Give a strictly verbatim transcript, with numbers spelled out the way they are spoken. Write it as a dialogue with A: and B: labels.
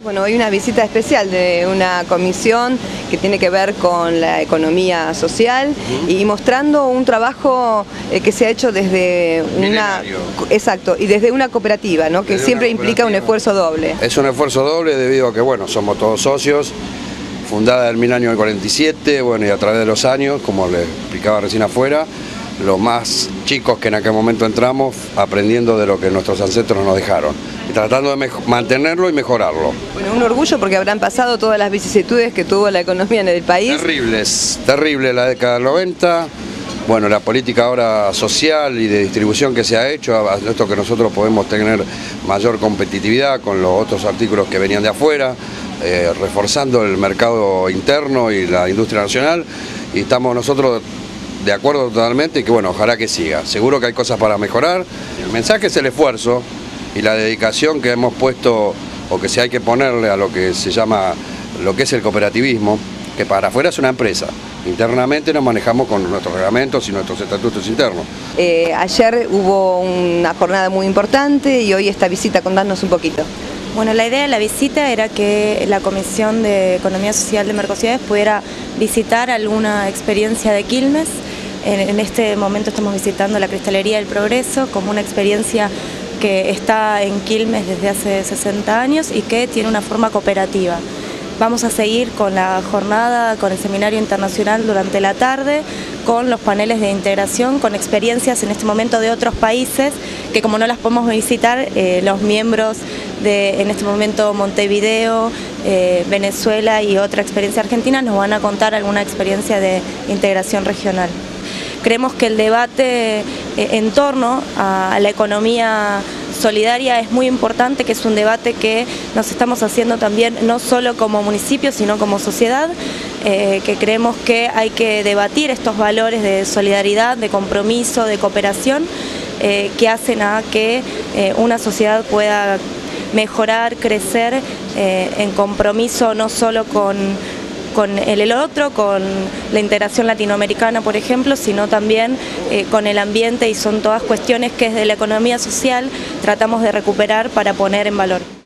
A: Bueno, hoy una visita especial de una comisión que tiene que ver con la economía social uh-huh. y mostrando un trabajo eh, que se ha hecho desde
B: Milenario.
A: una exacto y desde una cooperativa, ¿no? Que
B: desde
A: siempre implica un esfuerzo doble.
B: Es un esfuerzo doble debido a que bueno, somos todos socios, fundada en mil años del cuarenta y siete, bueno, y a través de los años, como les explicaba recién afuera, los más chicos que en aquel momento entramos aprendiendo de lo que nuestros ancestros nos dejaron y tratando de mantenerlo y mejorarlo.
A: Bueno, un orgullo porque habrán pasado todas las vicisitudes que tuvo la economía en el país.
B: Terribles, terrible la década del noventa, bueno, la política ahora social y de distribución que se ha hecho, a esto que nosotros podemos tener mayor competitividad con los otros artículos que venían de afuera, eh, reforzando el mercado interno y la industria nacional, y estamos nosotros de acuerdo totalmente y que bueno, ojalá que siga. Seguro que hay cosas para mejorar. El mensaje es el esfuerzo y la dedicación que hemos puesto o que se hay que ponerle a lo que se llama, lo que es el cooperativismo, que para afuera es una empresa. Internamente nos manejamos con nuestros reglamentos y nuestros estatutos internos.
A: Eh, ayer hubo una jornada muy importante y hoy esta visita, contanos un poquito.
C: Bueno, la idea de la visita era que la Comisión de Economía Social de Mercociudades pudiera visitar alguna experiencia de Quilmes. En, en este momento estamos visitando la Cristalería del Progreso como una experiencia que está en Quilmes desde hace sesenta años y que tiene una forma cooperativa. Vamos a seguir con la jornada, con el seminario internacional durante la tarde, con los paneles de integración, con experiencias en este momento de otros países que como no las podemos visitar, eh, los miembros de en este momento Montevideo, eh, Venezuela y otra experiencia argentina nos van a contar alguna experiencia de integración regional. Creemos que el debate eh, en torno a la economía solidaria es muy importante, que es un debate que nos estamos haciendo también no solo como municipio, sino como sociedad, eh, que creemos que hay que debatir estos valores de solidaridad, de compromiso, de cooperación, eh, que hacen a que eh, una sociedad pueda mejorar, crecer eh, en compromiso no solo con con el, el otro, con la integración latinoamericana, por ejemplo, sino también eh, con el ambiente, y son todas cuestiones que desde la economía social tratamos de recuperar para poner en valor.